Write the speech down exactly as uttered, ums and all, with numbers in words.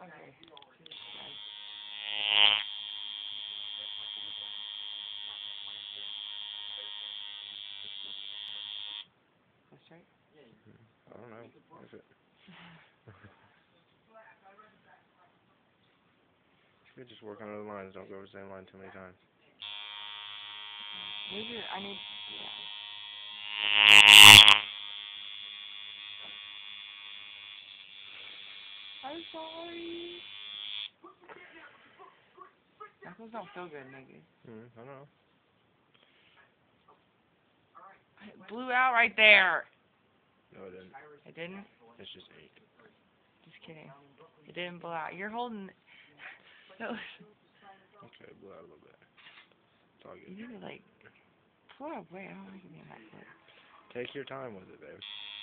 Okay. That's right. I don't know. What is it? You could just work on other lines. Don't go over the same line too many times. Maybe I need. Yeah. I'm sorry. Knuckles don't feel good, nigga. Hmm. I don't know. It blew out right there. No, it didn't. It didn't? It's just eight. Just kidding. It didn't blow out. You're holding. No. Okay, it blew out a little bit. It's all good. You need to like pull it away. I don't like it being that good. Take your time with it, babe.